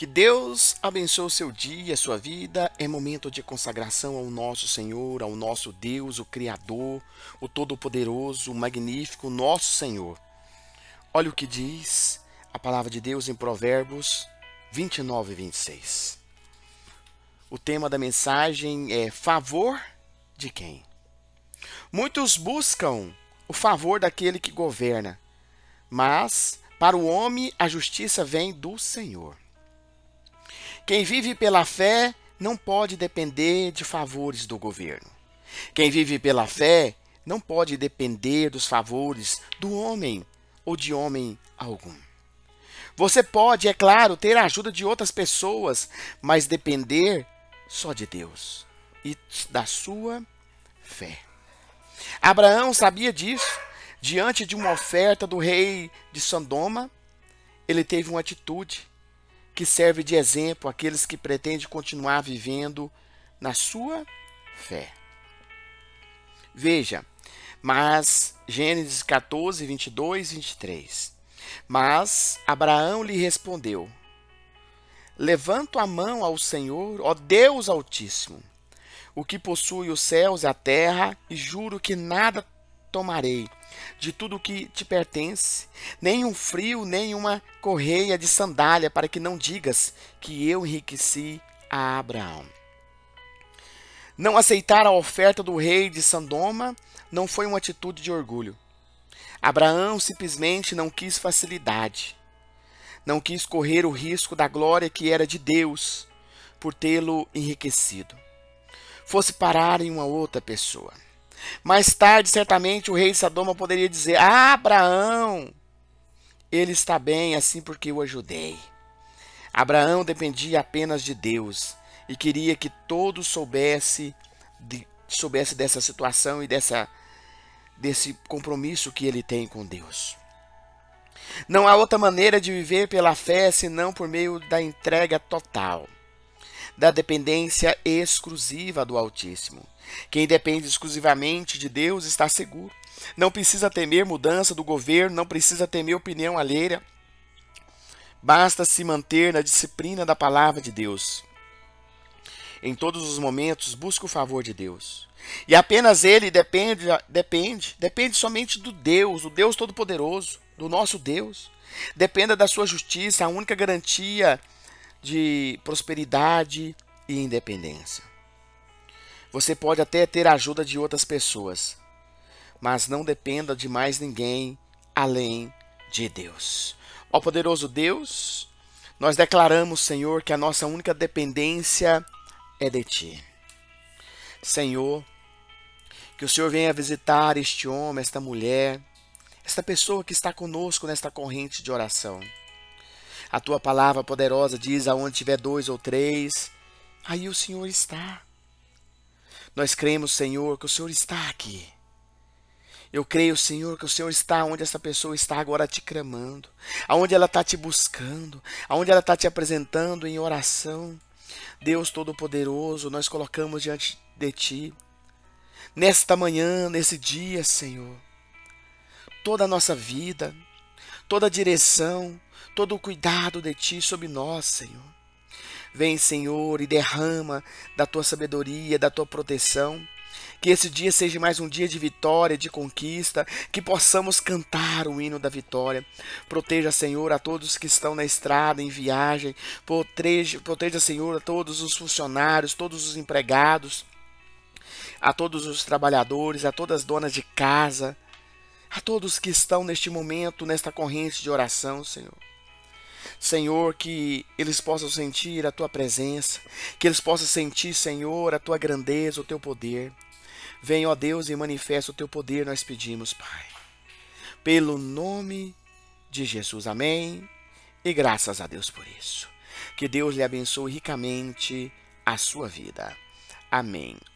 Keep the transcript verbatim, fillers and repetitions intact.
Que Deus abençoe o seu dia, a sua vida. É momento de consagração ao nosso Senhor, ao nosso Deus, o Criador, o Todo-Poderoso, o Magnífico, o nosso Senhor. Olha o que diz a palavra de Deus em Provérbios vinte e nove e vinte e seis. O tema da mensagem é favor de quem? Muitos buscam o favor daquele que governa, mas para o homem a justiça vem do Senhor. Quem vive pela fé não pode depender de favores do governo. Quem vive pela fé não pode depender dos favores do homem ou de homem algum. Você pode, é claro, ter a ajuda de outras pessoas, mas depender só de Deus e da sua fé. Abraão sabia disso. Diante de uma oferta do rei de Sodoma, ele teve uma atitude que serve de exemplo àqueles que pretendem continuar vivendo na sua fé. Veja, mas Gênesis quatorze, vinte e dois e vinte e três. Mas Abraão lhe respondeu: levanto a mão ao Senhor, ó Deus Altíssimo, o que possui os céus e a terra, e juro que nada tomarei de tudo que te pertence, nem um frio, nem uma correia de sandália, para que não digas que eu enriqueci a Abraão. Não aceitar a oferta do rei de Sodoma não foi uma atitude de orgulho. Abraão simplesmente não quis facilidade. Não quis correr o risco da glória que era de Deus por tê-lo enriquecido. Fosse parar em uma outra pessoa. Mais tarde, certamente, o rei de Sodoma poderia dizer: ah, Abraão, ele está bem assim porque eu ajudei. Abraão dependia apenas de Deus e queria que todos soubesse, de, soubesse dessa situação e dessa, desse compromisso que ele tem com Deus. Não há outra maneira de viver pela fé senão por meio da entrega total, da dependência exclusiva do Altíssimo. Quem depende exclusivamente de Deus está seguro. Não precisa temer mudança do governo, não precisa temer opinião alheia. Basta se manter na disciplina da palavra de Deus. Em todos os momentos, busque o favor de Deus. E apenas Ele depende, depende, depende somente do Deus, o Deus Todo-Poderoso, do nosso Deus. Dependa da sua justiça, a única garantia de prosperidade e independência. Você pode até ter a ajuda de outras pessoas, mas não dependa de mais ninguém além de Deus. Ó poderoso Deus, nós declaramos, Senhor, que a nossa única dependência é de Ti. Senhor, que o Senhor venha visitar este homem, esta mulher, esta pessoa que está conosco nesta corrente de oração. A Tua palavra poderosa diz: aonde tiver dois ou três, aí o Senhor está. Nós cremos, Senhor, que o Senhor está aqui. Eu creio, Senhor, que o Senhor está onde essa pessoa está agora te clamando, aonde ela está te buscando, aonde ela está te apresentando em oração. Deus Todo-Poderoso, nós colocamos diante de Ti, nesta manhã, nesse dia, Senhor, toda a nossa vida, toda a direção, todo o cuidado de Ti sobre nós, Senhor. Vem, Senhor, e derrama da Tua sabedoria, da Tua proteção. Que esse dia seja mais um dia de vitória, de conquista, que possamos cantar o hino da vitória. Proteja, Senhor, a todos que estão na estrada, em viagem. Proteja, proteja, Senhor, a todos os funcionários, todos os empregados, a todos os trabalhadores, a todas as donas de casa, a todos que estão neste momento, nesta corrente de oração, Senhor. Senhor, que eles possam sentir a Tua presença, que eles possam sentir, Senhor, a Tua grandeza, o Teu poder. Vem, ó Deus, e manifesta o Teu poder, nós pedimos, Pai. Pelo nome de Jesus, amém. E graças a Deus por isso. Que Deus lhe abençoe ricamente a sua vida. Amém.